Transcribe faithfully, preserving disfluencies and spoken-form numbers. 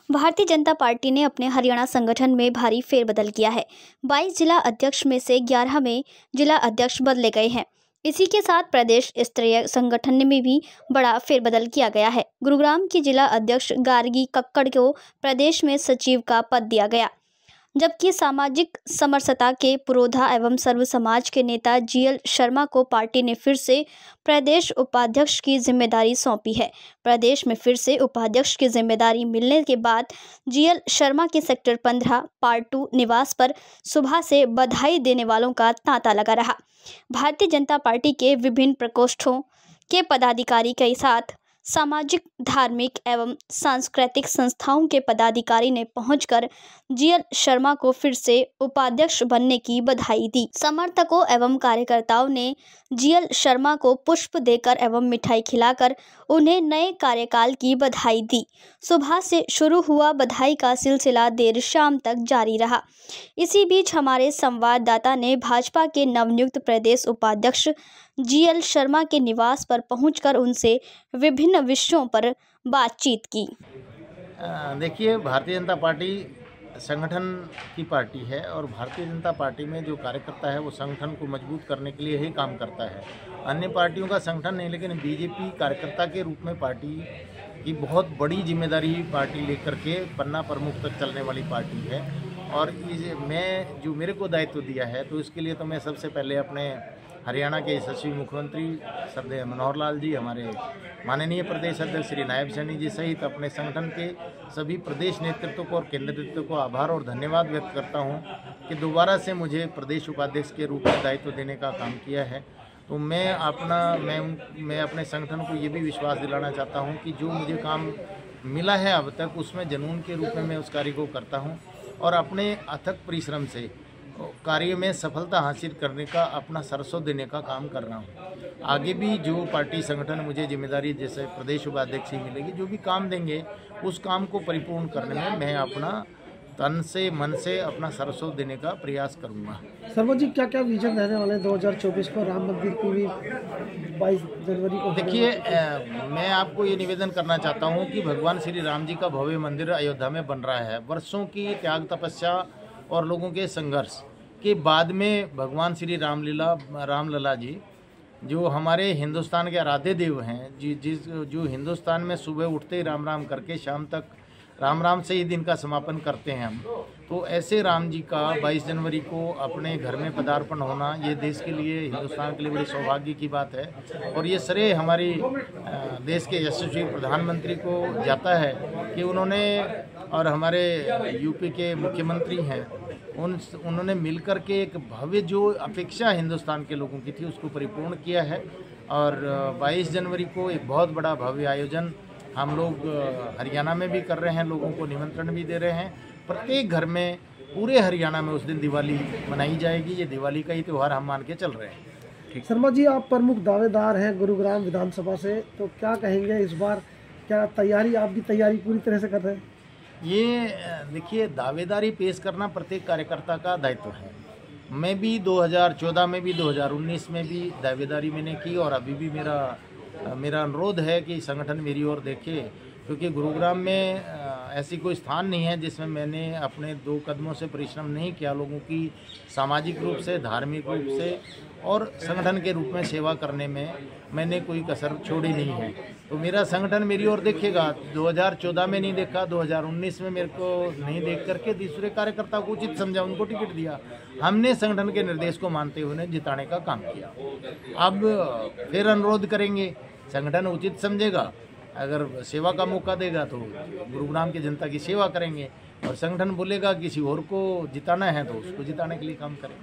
Bharatiya Janata party ने अपने हरियाणा संगठन में भारी फेरबदल किया है। बाईस जिला अध्यक्ष में से ग्यारह में जिला अध्यक्ष बदले गए हैं। इसी के साथ प्रदेश स्तरीय संगठन में भी बड़ा फेरबदल किया गया है। गुरुग्राम की जिला अध्यक्ष गार्गी कक्कड़ को प्रदेश में सचिव का पद दिया गया, जबकि सामाजिक समरसता के पुरोधा एवं सर्व समाज के नेता जीएल शर्मा को पार्टी ने फिर से प्रदेश उपाध्यक्ष की जिम्मेदारी सौंपी है। प्रदेश में फिर से उपाध्यक्ष की जिम्मेदारी मिलने के बाद जीएल शर्मा के सेक्टर पंद्रह पार्ट टू निवास पर सुबह से बधाई देने वालों का तांता लगा रहा। भारतीय जनता पार्टी के विभिन्न प्रकोष्ठों के पदाधिकारी के साथ सामाजिक, धार्मिक एवं सांस्कृतिक संस्थाओं के पदाधिकारी ने पहुंचकर जीएल शर्मा को फिर से उपाध्यक्ष बनने की बधाई दी। समर्थकों एवं कार्यकर्ताओं ने जीएल शर्मा को पुष्प देकर एवं मिठाई खिलाकर उन्हें नए कार्यकाल की बधाई दी। सुबह से शुरू हुआ बधाई का सिलसिला देर शाम तक जारी रहा। इसी बीच हमारे संवाददाता ने भाजपा के नवनियुक्त प्रदेश उपाध्यक्ष जीएल शर्मा के निवास पर पहुंचकर उनसे विभिन्न विषयों पर बातचीत की। देखिए, भारतीय जनता पार्टी संगठन की पार्टी है और भारतीय जनता पार्टी में जो कार्यकर्ता है वो संगठन को मजबूत करने के लिए ही काम करता है। अन्य पार्टियों का संगठन नहीं, लेकिन बीजेपी कार्यकर्ता के रूप में पार्टी की बहुत बड़ी जिम्मेदारी पार्टी लेकर के पन्ना प्रमुख तक चलने वाली पार्टी है। और इस मैं जो मेरे को दायित्व दिया है तो इसके लिए तो मैं सबसे पहले अपने हरियाणा के यशस्वी मुख्यमंत्री श्रद्धेय मनोहर लाल जी, हमारे माननीय प्रदेश अध्यक्ष श्री नायब सैनी जी सहित अपने संगठन के सभी प्रदेश नेतृत्व को और केंद्र नेतृत्व को आभार और धन्यवाद व्यक्त करता हूं कि दोबारा से मुझे प्रदेश उपाध्यक्ष के रूप में दायित्व देने का काम किया है। तो मैं अपना मैं मैं अपने संगठन को ये भी विश्वास दिलाना चाहता हूँ कि जो मुझे काम मिला है अब तक, उसमें जुनून के रूप में मैं उस कार्य को करता हूँ और अपने अथक परिश्रम से कार्य में सफलता हासिल करने का अपना सरसों देने का काम कर रहा हूँ। आगे भी जो पार्टी संगठन मुझे जिम्मेदारी जैसे प्रदेश उपाध्यक्ष ही मिलेगी, जो भी काम देंगे उस काम को परिपूर्ण करने में मैं अपना तन से मन से अपना सरसों देने का प्रयास करूँगा। शर्मा जी, क्या क्या विजन रहने वाले दो हज़ार चौबीस को? राम मंदिर की भी बाईस जनवरी को। देखिए, मैं आपको ये निवेदन करना चाहता हूँ कि भगवान श्री राम जी का भव्य मंदिर अयोध्या में बन रहा है। वर्षों की त्याग तपस्या और लोगों के संघर्ष के बाद में भगवान श्री रामलीला रामलला जी, जो हमारे हिंदुस्तान के आराध्य देव हैं, जी जिस जो हिंदुस्तान में सुबह उठते ही राम राम करके शाम तक राम राम से ही दिन का समापन करते हैं हम, तो ऐसे राम जी का बाईस जनवरी को अपने घर में पदार्पण होना ये देश के लिए, हिंदुस्तान के लिए बड़ी सौभाग्य की बात है। और ये श्रेय हमारी देश के यशस्वी प्रधानमंत्री को जाता है कि उन्होंने और हमारे यूपी के मुख्यमंत्री हैं, उन उन्होंने मिलकर के एक भव्य जो अपेक्षा हिंदुस्तान के लोगों की थी उसको परिपूर्ण किया है। और बाईस जनवरी को एक बहुत बड़ा भव्य आयोजन हम लोग हरियाणा में भी कर रहे हैं, लोगों को निमंत्रण भी दे रहे हैं। प्रत्येक घर में पूरे हरियाणा में उस दिन दिवाली मनाई जाएगी। ये दिवाली का ही त्यौहार हम मान के चल रहे हैं। ठीक। शर्मा जी, आप प्रमुख दावेदार हैं गुरुग्राम विधानसभा से, तो क्या कहेंगे इस बार? क्या तैयारी, आप भी तैयारी पूरी तरह से कर रहे हैं? ये देखिए, दावेदारी पेश करना प्रत्येक कार्यकर्ता का दायित्व है। मैं भी दो हज़ार चौदह में भी, दो हज़ार उन्नीस में भी दावेदारी मैंने की और अभी भी मेरा मेरा अनुरोध है कि संगठन मेरी ओर देखे, क्योंकि गुरुग्राम में ऐसी कोई स्थान नहीं है जिसमें मैंने अपने दो कदमों से परिश्रम नहीं किया। लोगों की सामाजिक रूप से, धार्मिक रूप से और संगठन के रूप में सेवा करने में मैंने कोई कसर छोड़ी नहीं है। तो मेरा संगठन मेरी ओर देखेगा। दो हज़ार चौदह में नहीं देखा, दो हज़ार उन्नीस में मेरे को नहीं देख करके दूसरे कार्यकर्ता को उचित समझा, उनको टिकट दिया। हमने संगठन के निर्देश को मानते हुए उन्हें जिताने का काम किया। अब फिर अनुरोध करेंगे, संगठन उचित समझेगा, अगर सेवा का मौका देगा तो गुरुग्राम की जनता की सेवा करेंगे, और संगठन बोलेगा किसी और को जिताना है तो उसको जिताने के लिए काम करेंगे।